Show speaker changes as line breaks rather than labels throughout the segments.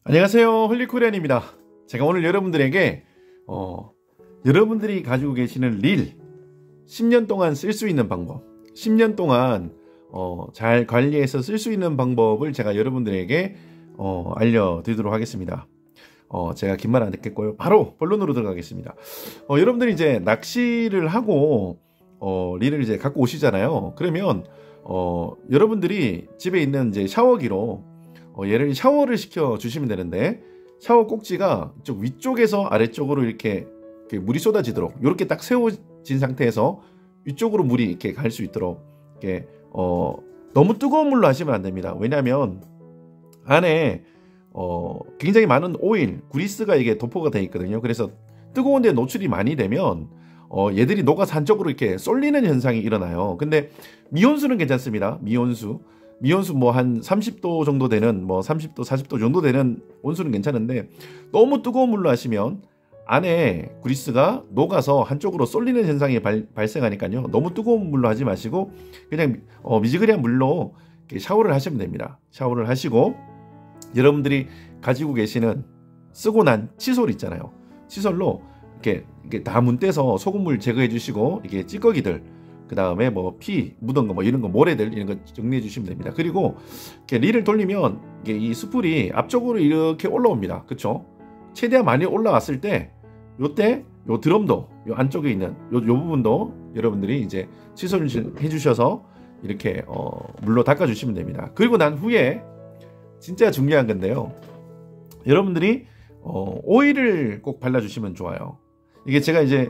안녕하세요, 홀리코리안입니다. 제가 오늘 여러분들에게 여러분들이 가지고 계시는 릴 10년 동안 쓸 수 있는 방법, 10년 동안 잘 관리해서 쓸 수 있는 방법을 제가 여러분들에게 알려드리도록 하겠습니다. 제가 긴 말 안 듣겠고요, 바로 본론으로 들어가겠습니다. 여러분들이 이제 낚시를 하고 릴을 이제 갖고 오시잖아요. 그러면 여러분들이 집에 있는 이제 샤워기로 얘를 샤워를 시켜 주시면 되는데, 샤워 꼭지가 좀 위쪽에서 아래쪽으로 이렇게 물이 쏟아지도록 이렇게 딱 세워진 상태에서 위쪽으로 물이 이렇게 갈 수 있도록 이렇게 너무 뜨거운 물로 하시면 안 됩니다. 왜냐하면 안에 굉장히 많은 오일, 그리스가 이게 도포가 되어 있거든요. 그래서 뜨거운 데 노출이 많이 되면 얘들이 녹아서 한쪽으로 이렇게 쏠리는 현상이 일어나요. 근데 미온수는 괜찮습니다. 미온수 뭐 한 30도 정도 되는, 뭐 30도 40도 정도 되는 온수는 괜찮은데, 너무 뜨거운 물로 하시면 안에 그리스가 녹아서 한쪽으로 쏠리는 현상이 발생하니까요. 너무 뜨거운 물로 하지 마시고 그냥 미지근한 물로 이렇게 샤워를 하시면 됩니다. 샤워를 하시고 여러분들이 가지고 계시는 쓰고 난 칫솔 있잖아요. 칫솔로 이렇게 다 문떼서 소금물 제거해 주시고, 이게 찌꺼기들, 그 다음에 뭐 피 묻은 거, 뭐 이런 거, 모래들 이런 거 정리해 주시면 됩니다. 그리고 이렇게 릴을 돌리면 이게 이 스풀이 앞쪽으로 이렇게 올라옵니다. 그쵸? 최대한 많이 올라왔을 때, 요때 요 드럼도, 요 안쪽에 있는 요 부분도 여러분들이 이제 칫솔을 해 주셔서 이렇게 물로 닦아 주시면 됩니다. 그리고 난 후에 진짜 중요한 건데요, 여러분들이 오일을 꼭 발라 주시면 좋아요. 이게 제가 이제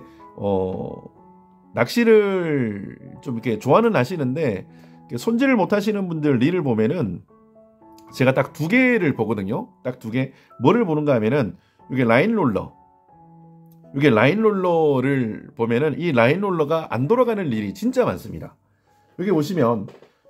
낚시를 좀 이렇게 좋아는 하시는데, 손질을 못 하시는 분들 릴을 보면은 제가 딱 두 개를 보거든요. 딱 두 개. 뭐를 보는가 하면은, 이게 라인 롤러를 보면은 이 라인 롤러가 안 돌아가는 릴이 진짜 많습니다. 여기 보시면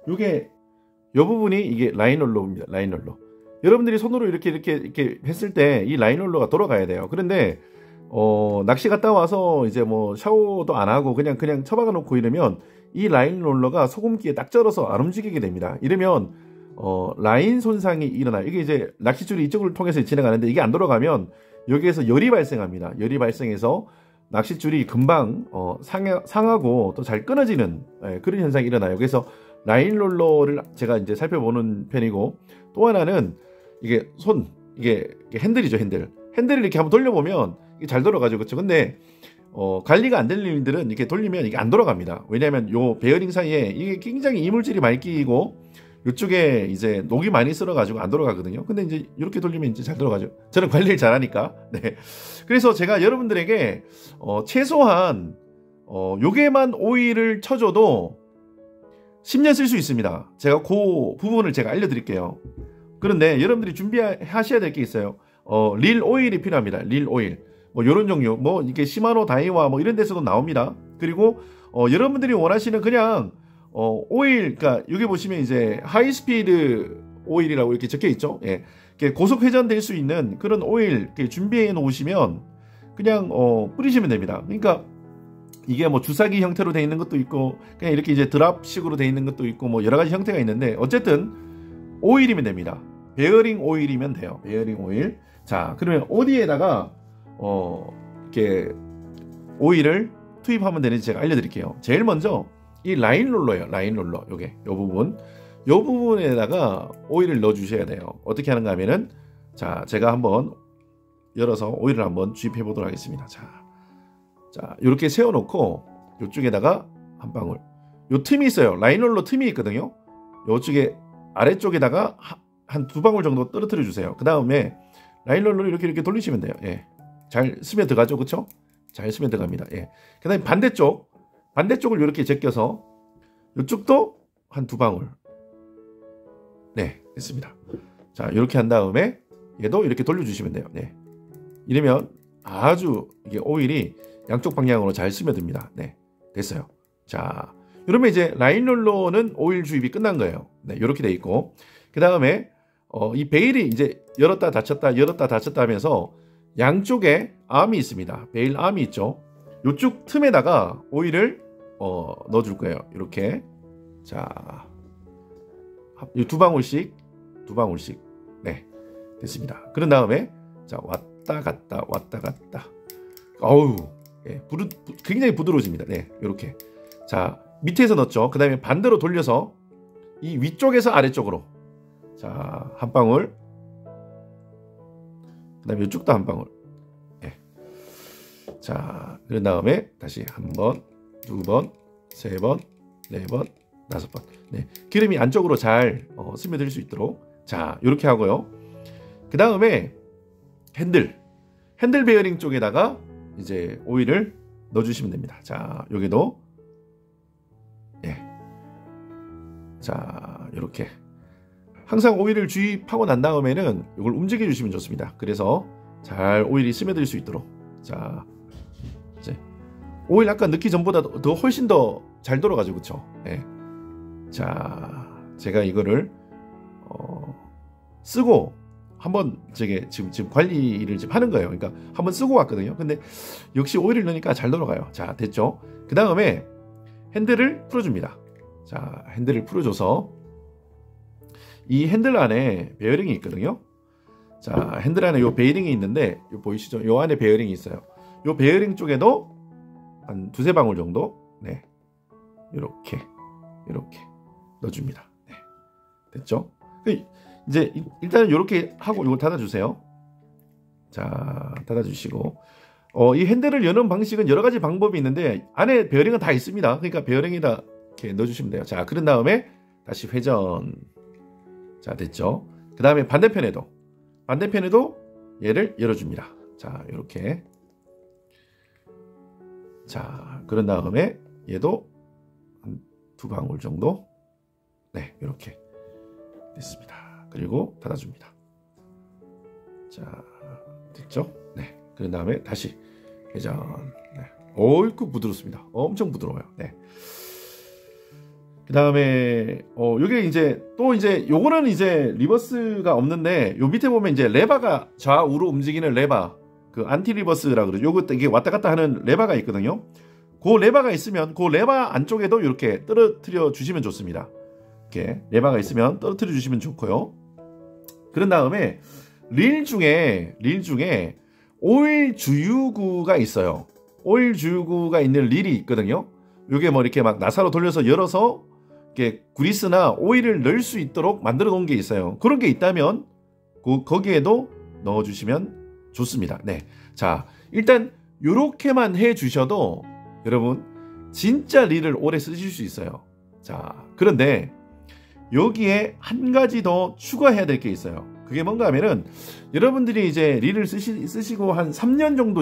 요 부분이 이게 라인 롤러입니다. 라인 롤러. 여러분들이 손으로 이렇게 했을 때 이 라인 롤러가 돌아가야 돼요. 그런데 낚시 갔다 와서 이제 뭐 샤워도 안 하고 그냥 처박아 놓고 이러면 이 라인 롤러가 소금기에 딱 절어서 안 움직이게 됩니다. 이러면 라인 손상이 일어나요. 이게 이제 낚싯줄이 이쪽을 통해서 지나가는데, 이게 안 돌아가면 여기에서 열이 발생합니다. 열이 발생해서 낚싯줄이 금방 상하고 또 잘 끊어지는 그런 현상이 일어나요. 그래서 라인 롤러를 제가 이제 살펴보는 편이고, 또 하나는 이게 이게 핸들이죠. 핸들을 이렇게 한번 돌려보면 이게 잘 돌아가죠. 그렇죠? 근데 관리가 안 될 일들은 이렇게 돌리면 이게 안 돌아갑니다. 왜냐하면 요 베어링 사이에 이게 굉장히 이물질이 많이 끼고 이쪽에 이제 녹이 많이 쓸어가지고 안 돌아가거든요. 근데 이제 이렇게 돌리면 이제 잘 돌아가죠. 저는 관리를 잘하니까. 네. 그래서 제가 여러분들에게 최소한 요게만 오일을 쳐줘도 10년 쓸 수 있습니다. 제가 그 부분을 제가 알려드릴게요. 그런데 여러분들이 준비하셔야 될 게 있어요. 릴 오일이 필요합니다. 릴 오일. 뭐 요런 종류, 뭐 이게 시마노, 다이와 뭐 이런 데서도 나옵니다. 그리고 여러분들이 원하시는 그냥 오일, 그러니까 여기 보시면 이제 하이스피드 오일이라고 이렇게 적혀 있죠. 예. 고속 회전될 수 있는 그런 오일 준비해 놓으시면 그냥 뿌리시면 됩니다. 그러니까 이게 뭐 주사기 형태로 되어 있는 것도 있고, 그냥 이렇게 이제 드랍식으로 되어 있는 것도 있고, 뭐 여러 가지 형태가 있는데, 어쨌든 오일이면 됩니다. 베어링 오일이면 돼요. 베어링 오일. 자, 그러면 어디에다가 이렇게 오일을 투입하면 되는지 제가 알려드릴게요. 제일 먼저 이 라인 롤러예요. 라인 롤러. 요 부분에다가 오일을 넣어 주셔야 돼요. 어떻게 하는가 하면은, 자, 제가 한번 열어서 오일을 한번 주입해 보도록 하겠습니다. 자, 이렇게 세워놓고 이쪽에다가 한 방울. 요 틈이 있어요. 라인 롤러 틈이 있거든요. 요쪽에 아래쪽에다가 한 두 방울 정도 떨어뜨려 주세요. 그 다음에 라인 롤러를 이렇게 돌리시면 돼요. 예. 잘 스며 들어가죠. 그쵸? 잘 스며 들어갑니다. 예. 그 다음에 반대쪽을 이렇게 제껴서 이쪽도 한 두 방울. 네, 됐습니다. 자, 이렇게 한 다음에 얘도 이렇게 돌려주시면 돼요. 네. 이러면 아주 이게 오일이 양쪽 방향으로 잘 스며듭니다. 네, 됐어요. 자, 이러면 이제 라인 롤러는 오일 주입이 끝난 거예요. 네, 이렇게 돼 있고, 그 다음에 이 베일이 이제 열었다 닫혔다 하면서 양쪽에 암이 있습니다. 베일 암이 있죠. 이쪽 틈에다가 오일을 넣어줄 거예요. 이렇게. 자, 두 방울씩. 네. 됐습니다. 그런 다음에 자 왔다 갔다 왔다 갔다. 어우, 예, 굉장히 부드러워집니다. 네, 이렇게. 자 밑에서 넣었죠. 그 다음에 반대로 돌려서 이 위쪽에서 아래쪽으로. 자 한 방울. 그 다음에 이쪽도 한 방울. 예. 자 그런 다음에 다시 한 번, 두 번, 세 번, 네 번, 다섯 번. 네, 기름이 안쪽으로 잘 스며들 수 있도록. 자 이렇게 하고요. 그 다음에 핸들 베어링 쪽에다가 이제 오일을 넣어주시면 됩니다. 자 여기도 예. 자 이렇게 항상 오일을 주입하고 난 다음에는 이걸 움직여 주시면 좋습니다. 그래서 잘 오일이 스며들 수 있도록. 자 이제 오일 아까 넣기 전보다 더 훨씬 더 잘 돌아가죠, 그렇죠? 예. 자 제가 이거를 쓰고 한번 지금 관리를 지금 하는 거예요. 그러니까 한번 쓰고 왔거든요. 근데 역시 오일을 넣으니까 잘 돌아가요. 자 됐죠? 그 다음에 핸들을 풀어줍니다. 자 핸들을 풀어줘서 이 핸들 안에 베어링이 있거든요. 자 핸들 안에 요 베어링이 있는데 요 보이시죠? 요 안에 베어링이 있어요. 요 베어링 쪽에도 한 두세 방울 정도 네 이렇게 넣어줍니다. 네. 됐죠? 이제 일단은 이렇게 하고 이거 닫아주세요. 자 닫아주시고 이 핸들을 여는 방식은 여러 가지 방법이 있는데 안에 베어링은 다 있습니다. 그러니까 베어링에다 이렇게 넣어주시면 돼요. 자 그런 다음에 다시 회전. 자 됐죠? 그 다음에 반대편에도 얘를 열어줍니다. 자 이렇게. 자 그런 다음에 얘도 한 두 방울 정도 네 이렇게 됐습니다. 그리고 닫아줍니다. 자 됐죠? 네 그런 다음에 다시 회전. 네. 어이구 부드럽습니다. 엄청 부드러워요. 네. 그 다음에 요게 이제 또 이제 요거는 이제 리버스가 없는데 요 밑에 보면 이제 레바가 좌우로 움직이는 레바, 그 안티 리버스라 그러죠. 요거 이게 왔다 갔다 하는 레바가 있거든요. 그 레바가 있으면 그 레바 안쪽에도 이렇게 떨어뜨려 주시면 좋습니다. 이렇게 레바가 있으면 떨어뜨려 주시면 좋고요. 그런 다음에 릴 중에 오일 주유구가 있어요. 오일 주유구가 있는 릴이 있거든요. 요게 뭐 이렇게 막 나사로 돌려서 열어서 이렇게 그리스나 오일을 넣을 수 있도록 만들어 놓은 게 있어요. 그런 게 있다면 거기에도 넣어 주시면 좋습니다. 네. 자, 일단 요렇게만 해 주셔도 여러분 진짜 릴을 오래 쓰실 수 있어요. 자, 그런데 여기에 한 가지 더 추가해야 될 게 있어요. 그게 뭔가 하면은 여러분들이 이제 릴을 쓰시고 한 3년 정도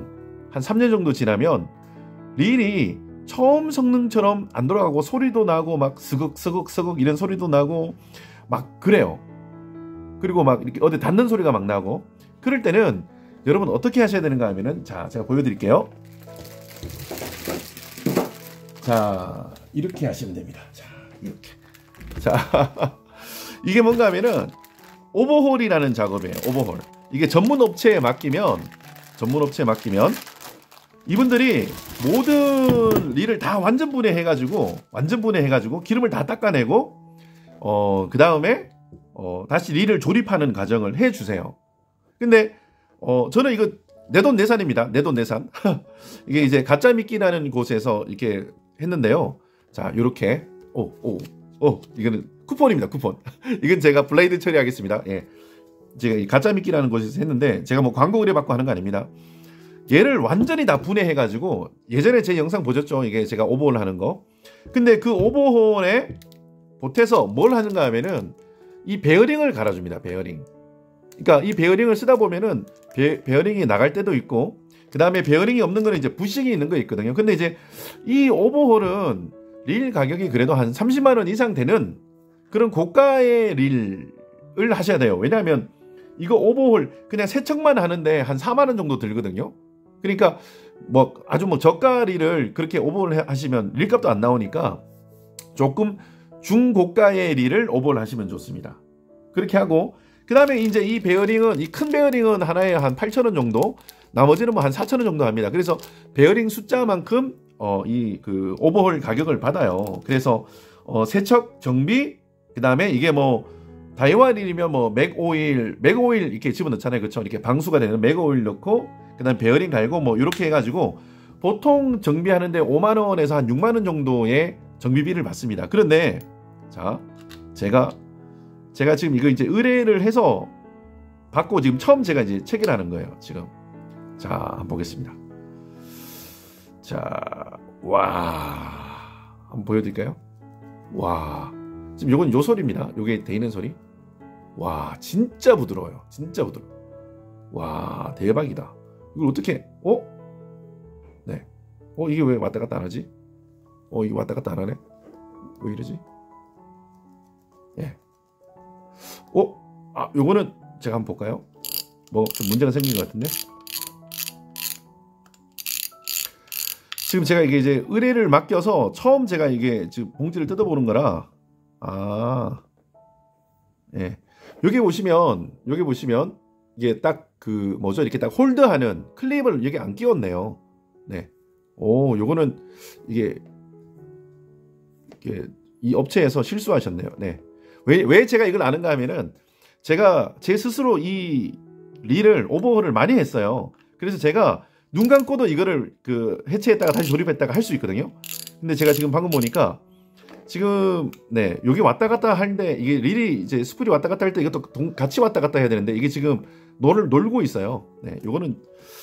지나면 릴이 처음 성능처럼 안 돌아가고 소리도 나고 막 스걱스걱 이런 소리도 나고 막 그래요. 그리고 막 이렇게 어디 닿는 소리가 막 나고. 그럴 때는 여러분 어떻게 하셔야 되는가 하면은 자 제가 보여드릴게요. 자 이렇게 하시면 됩니다. 자 이렇게. 자 이게 뭔가 하면은 오버홀이라는 작업이에요. 오버홀. 이게 전문 업체에 맡기면 이분들이 모든 릴을 다 완전 분해해가지고 기름을 다 닦아내고 그 다음에 다시 릴을 조립하는 과정을 해주세요. 근데 저는 이거 내돈내산입니다. 내돈내산. 이게 이제 가짜 미끼라는 곳에서 이렇게 했는데요. 자, 요렇게 이거는 쿠폰입니다. 쿠폰. 이건 제가 블레이드 처리하겠습니다. 예, 제가 이 가짜 미끼라는 곳에서 했는데 제가 뭐 광고 의뢰 받고 하는 거 아닙니다. 얘를 완전히 다 분해해가지고 예전에 제 영상 보셨죠? 이게 제가 오버홀 하는 거. 근데 그 오버홀에 보태서 뭘 하는가 하면은 이 베어링을 갈아줍니다. 베어링. 그러니까 이 베어링을 쓰다 보면은 베어링이 나갈 때도 있고 그 다음에 베어링이 없는 거는 이제 부식이 있는 거 있거든요. 근데 이제 이 오버홀은 릴 가격이 그래도 한 30만 원 이상 되는 그런 고가의 릴을 하셔야 돼요. 왜냐하면 이거 오버홀 그냥 세척만 하는데 한 4만 원 정도 들거든요. 그러니까 뭐 아주 뭐 저가 릴을 그렇게 오버홀 하시면 릴값도 안 나오니까 조금 중고가의 릴을 오버홀 하시면 좋습니다. 그렇게 하고 그 다음에 이제 이 베어링은 이 큰 베어링은 하나에 한 8,000원 정도, 나머지는 뭐 한 4,000원 정도 합니다. 그래서 베어링 숫자만큼 이 그 오버홀 가격을 받아요. 그래서 세척 정비 그 다음에 이게 뭐 다이와 릴이면 뭐 맥오일 이렇게 집어넣잖아요. 그렇죠? 이렇게 방수가 되는 맥오일 넣고 그다음 베어링 갈고 뭐 이렇게 해가지고 보통 정비하는데 5만 원에서 한 6만 원 정도의 정비비를 받습니다. 그런데 자 제가 지금 이거 이제 의뢰를 해서 받고 지금 처음 제가 이제 체결하는 거예요. 지금 자 한번 보겠습니다. 자 와 한번 보여드릴까요? 와 지금 요건 요 소리입니다. 요게 돼 있는 소리. 와 진짜 부드러워요. 진짜 부드러워. 와 대박이다. 이걸 어떻게 네. 이게 왜 왔다 갔다 안 하지? 이게 왔다 갔다 안 하네? 왜 이러지? 예. 요거는 제가 한번 볼까요? 뭐 좀 문제가 생긴 것 같은데? 지금 제가 이게 이제 의뢰를 맡겨서 처음 제가 이게 지금 봉지를 뜯어보는 거라, 예. 여기 보시면 이게 딱 그 뭐죠? 이렇게 딱 홀드하는 클립을 여기 안 끼웠네요. 네. 요거는 이게 이 업체에서 실수하셨네요. 네. 왜 제가 이걸 아는가 하면은 제가 제 스스로 이 릴을 오버홀을 많이 했어요. 그래서 제가 눈 감고도 이거를 그 해체했다가 다시 조립했다가 할 수 있거든요. 근데 제가 지금 방금 보니까 지금 네 여기 왔다 갔다 하는데 이게 릴이 이제 스풀이 왔다 갔다 할 때 이것도 같이 왔다 갔다 해야 되는데 이게 지금 놀고 있어요. 네, 요거는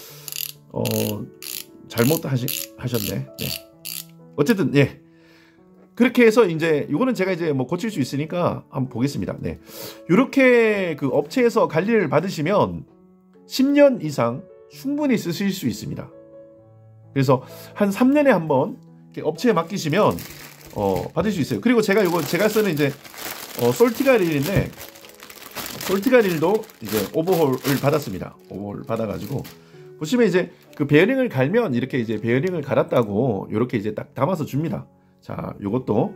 잘못 하셨네. 네. 어쨌든 예. 그렇게 해서 이제 이거는 제가 이제 뭐 고칠 수 있으니까 한번 보겠습니다. 네. 이렇게 그 업체에서 관리를 받으시면 10년 이상 충분히 쓰실 수 있습니다. 그래서 한 3년에 한번 업체에 맡기시면 받을 수 있어요. 그리고 제가 쓰는 이제 솔티가 릴인데 솔티가 릴도 이제 오버홀을 받았습니다. 오버홀 받아가지고 보시면 이제 그 베어링을 갈면 이렇게 이제 베어링을 갈았다고 이렇게 이제 딱 담아서 줍니다. 자, 요것도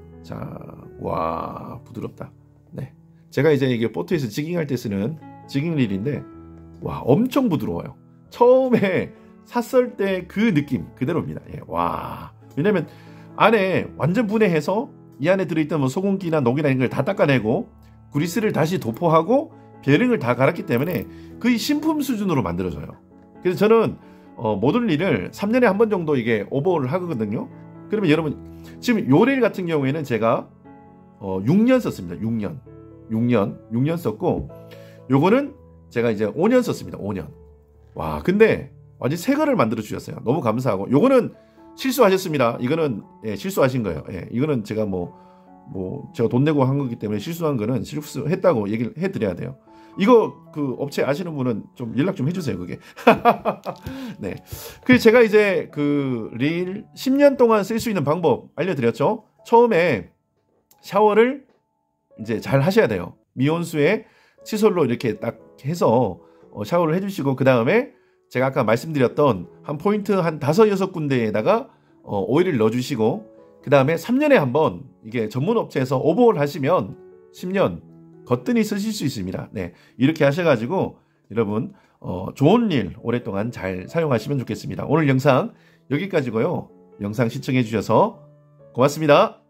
와 부드럽다. 네, 제가 이제 이게 보트에서 지깅할 때 쓰는 지깅 릴인데 와 엄청 부드러워요. 처음에 샀을 때 그 느낌 그대로입니다. 예, 와 왜냐면 안에 완전 분해해서 이 안에 들어있던 뭐 소금기나 녹이나 이런 걸 다 닦아내고 그리스를 다시 도포하고 베어링을 다 갈았기 때문에 거의 신품 수준으로 만들어져요. 그래서 저는 모든 릴을 3년에 한 번 정도 이게 오버홀을 하거든요. 그러면 여러분 지금 요 릴 같은 경우에는 제가 6년 썼습니다. 6년 썼고 요거는 제가 이제 5년 썼습니다. 5년. 와 근데 완전 새 거를 만들어 주셨어요. 너무 감사하고 요거는 실수하셨습니다. 이거는 예, 실수하신 거예요. 예, 이거는 제가 제가 돈 내고 한 거기 때문에 실수한 거는 실수했다고 얘기를 해드려야 돼요. 이거 그 업체 아시는 분은 좀 연락 좀 해주세요. 그게. 네. 그래서 제가 이제 그 릴 10년 동안 쓸 수 있는 방법 알려드렸죠. 처음에 샤워를 이제 잘 하셔야 돼요. 미온수에 칫솔로 이렇게 딱 해서 샤워를 해주시고 그 다음에 제가 아까 말씀드렸던 한 포인트 한 5-6군데에다가 오일을 넣어주시고 그 다음에 3년에 한번 이게 전문 업체에서 오버홀 하시면 10년 거뜬히 쓰실 수 있습니다. 네, 이렇게 하셔가지고 여러분 좋은 릴 오랫동안 잘 사용하시면 좋겠습니다. 오늘 영상 여기까지고요. 영상 시청해 주셔서 고맙습니다.